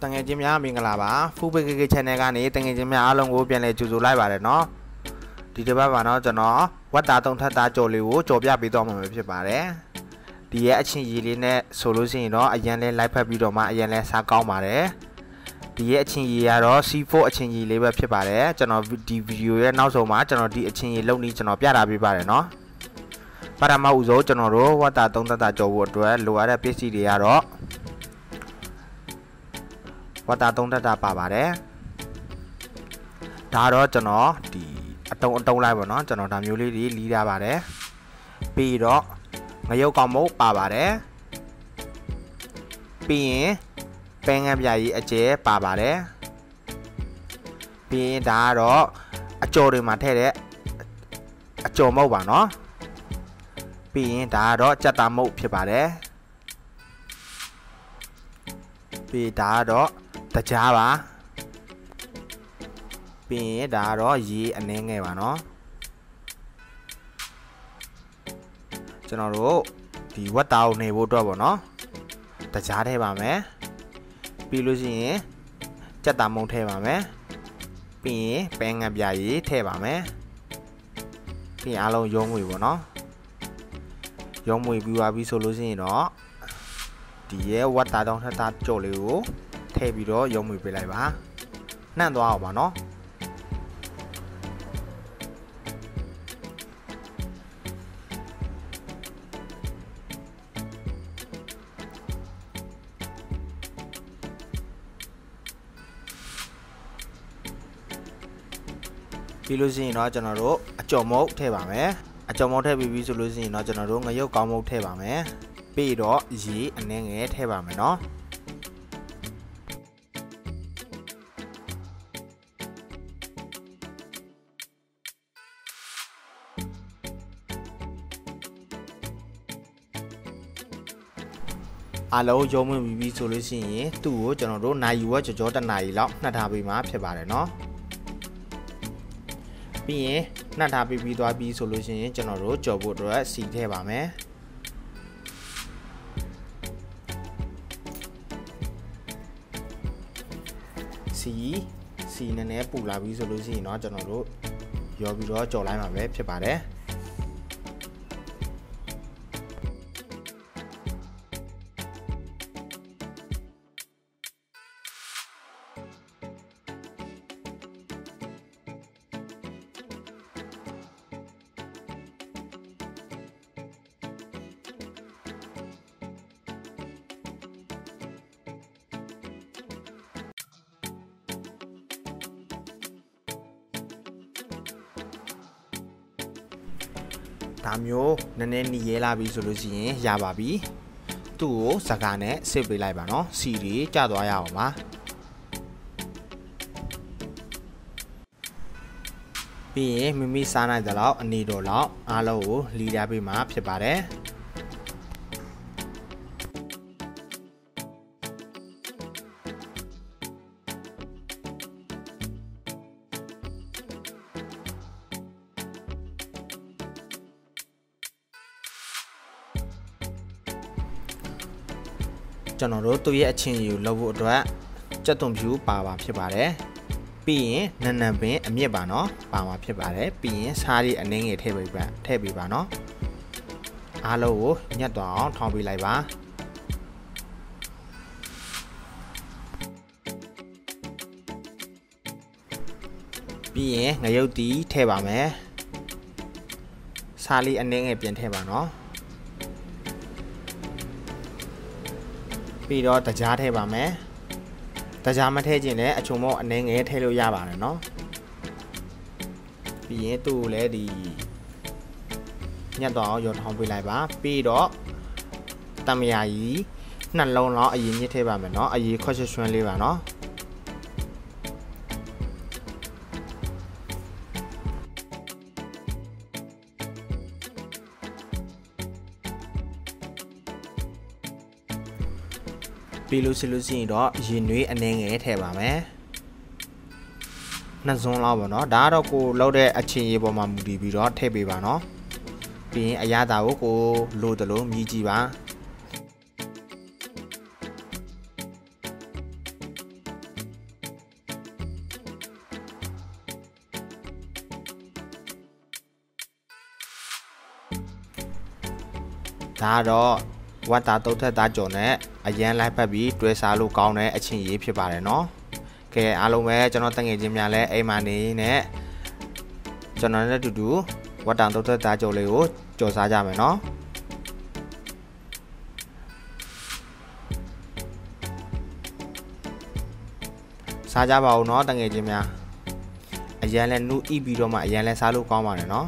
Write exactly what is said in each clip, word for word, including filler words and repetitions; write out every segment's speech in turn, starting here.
တငယ်ချင်းများမင်္ဂလာပါဖူးပေကေကေ channel ကနေတငယ်ချင်းများအားလုံးကိုပြန်လည်ကြိုဆိုလိုက်ပါတယ်နော်ဒီတစ်ပတ်မှာတော့ကျွန်တော်ဝတ်တာသုံးထပ်တာကြော်လေးကိုကြော်ပြပေးတော့မှာဖြစ်ပါတယ်ဒီရဲ့အချင်းကြီးလေးနဲ့ဆိုလို့ရှိရင်တော့အရင်လဲလိုက်ဖက်ပြီးတော့မှအရင်လဲစားကောင်းပါတယ်ဒီရဲ့အချင်းကြီးကတော့ C โฟร์ အချင်းကြီးလေးပဲဖြစ်ပါတယ်ကျွန်တော်ဒီဗီဒီယိုရဲ့နောက်ဆုံးမှာကျွန်တော်ဒီအချင်းကြီးလုံနေကျွန်တော်ပြတာပေးပါတယ်နော်ပထမဦးဆုံးကျွန်တော်တို့ဝတ်တာသုံးထပ်တာကြော်ဖို့အတွက်လိုအပ်တဲ့ပစ္စည်းတွေကတော့ဝတ်တာသုံးထပ်တာပါပါတယ်ဒါတော့ကျွန်တော်ဒီအတုံးအတုံးလိုက်ပါတော့ကျွန်တော်ဒါမျိုးလေးတွေလီးထားပါတယ်ပြီးတော့ငရုတ်ကောင်မုတ်ပါပါတယ်ပြီးရင်ပဲငန်းပြာကြီးအကျဲပါပါတယ်ပြီးရင်ဒါကတော့အကြော်တွေမှာထည့်တဲ့အကြော်မုတ်ပါနော်ပြီးရင်ဒါကတော့ကြက်သားမုတ်ဖြစ်ပါတယ်ပြီးဒါကတော့တကြားပါပြီးရင်ဒါကတော့ရေအနှဲငယ်ပါနော်ကျွန်တော်တို့ဒီဝတ်တာကိုနေဖို့အတွက်ပေါ့နော်တကြားထည့်ပါမယ်ပြီးလို့ရှိရင်ကြက်သားမုံထည့်ပါမယ်ပြီးရင်ပဲငန်းပြာကြီးထည့်ပါမယ်ပြီးရင်အားလုံးရုံးငွေပေါ့နော်ရုံးငွေပြီးသွားပြီဆိုလို့ရှိရင်တော့ဒီရဲ့ဝတ်တာတောင်းထက်တာကြော်လေးကိုထည့်ပြီးတော့ရုံးငွေပေးလိုက်ပါနှံ့သွားအောင်ပါနော်ပြီးလို့ရှိရင်တော့ကျွန်တော်တို့အကြော်မုတ်ထည့်ပါမယ်အကြော်မုတ်ထည့်ပြီးပြီဆိုလို့ရှိရင်တော့ကျွန်တော်တို့ငရုတ်ကောင်းမုတ်ထည့်ပါမယ်ပြီးတော့ရေအနှဲငယ်ထည့်ပါမယ်နော်အားလုံးရုံးဝင်ပြီးပြီဆိုလို့ရှိရင်သူ့ကိုကျွန်တော်တို့နိုင်ယူဝက်ကြောကြောတနာရီလောက်နှက်ထားပေးမှဖြစ်ပါတယ်နော်ပြီးရင်နှက်ထားပြီးပြီးသွားပြီဆိုလို့ရှိရင်ကျွန်တော်တို့ကြော်ဖို့အတွက်စီထည့်ပါမယ်စီစီနည်းနည်းပူလာပြီဆိုလို့ရှိရင်တော့ကျွန်တော်တို့ရောပြီးတော့ကြော်လိုက်မှာပဲဖြစ်ပါတယ်ဒါမျိုးနည်းနည်းနီးရဲလာပြီဆိုလို့ရှိရင်ရပါပြီသူ့ကိုစကားနဲ့စစ်ပေးလိုက်ပါနော်စီတွေကျသွားရအောင်ပါပြီးရင်မိမိစားနိုင်တဲ့လောက်အနေတော်လောက်အားလုံးကိုလီးထားပေးမှဖြစ်ပါတယ်ကျွန်တော်တို့သူ့ရဲ့အချင်းကြီးကိုလုပ်ဖို့အတွက်ကြက်သွန်ဖြူပါပါဖြစ်ပါတယ်ပြီးရင်နန်နန်ပင်အမြင့်ပါနော်ပါမှာဖြစ်ပါတယ်ပြီးရင်စားရီအနှင်းငယ်ထည့်ပေးပါထည့်ပေးပါနော်အားလုံးကိုညှက်သွားအောင်ထောင်းပေးလိုက်ပါပြီးရင်ငရုတ်တီထည့်ပါမယ်စားရီအနှင်းငယ်ပြန်ထည့်ပါနော်ပြီးတော့တကြားထည့်ပါမယ်တကြားမထည့်ခြင်းလည်းအချုံမောအနှဲငယ်ထည့်လို့ရပါတယ်เนาะပြီးရင်သူ့ကိုလည်းဒီညက်တော့အောင်ရောထောင်းပေးလိုက်ပါပြီးတော့တမယာကြီးနှလုံးလောက်အရင်ညစ်ထည့်ပါမယ်เนาะအရင်ခွက်ရွှွှန်းလေးပါเนาะပြီးလို့ရှိလို့ရှိရင်တော့ရေနွေးအနှဲငယ်ထည့်ပါမယ်နှစ်စွန်းလောက်ပေါ့နော်ဒါကတော့ကိုလောက်တဲ့အချင်းရေပေါ်မှာမူတည်ပြီးတော့ထည့်ပေးပါနော်ပြီးရင်အရသာကိုကိုလိုတလို့မြည်ကြည့်ပါဒါတော့ဝတ်တာတုတ်ထက်သားကြော်နဲ့အရန်လိုက်ပတ်ပြီးတွဲစားလို့ကောင်းတဲ့အချင်းရေးဖြစ်ပါတယ်နော်ကဲအားလုံးပဲကျွန်တော်တငယ်ချင်းများလည်းအိမ်မှာနေနဲ့ကျွန်တော်နဲ့အတူတူဝတ်တာတုတ်ထက်သားကြော်လေးကိုကြော်စားကြမယ်နော်စားကြပါဦးเนาะတငယ်ချင်းများအရန်လဲနူးဤပြီးတော့မှအရန်လဲစားလို့ကောင်းပါတယ်เนาะ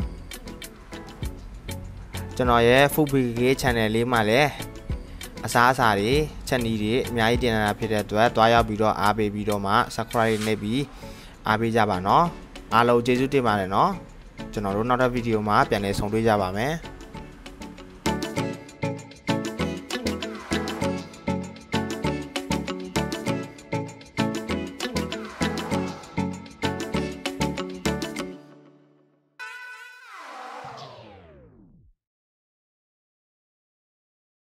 ကျွန်တော်ရဲ့ Food B K K channel လေးမှာလည်းအစားအစာတွေချက်နီးတွေအများကြီးတင်လာတာဖြစ်တဲ့အတွက်တွားရောက်ပြီးတော့အားပေးပြီးတော့မှ subscribe နှိပ်ပြီးအားပေးကြပါเนาะအားလုံးကျေးဇူးတင်ပါတယ်เนาะကျွန်တော်တို့နောက်ထပ်ဗီဒီယိုမှာပြန်လည်ဆုံတွေ့ကြပါမယ်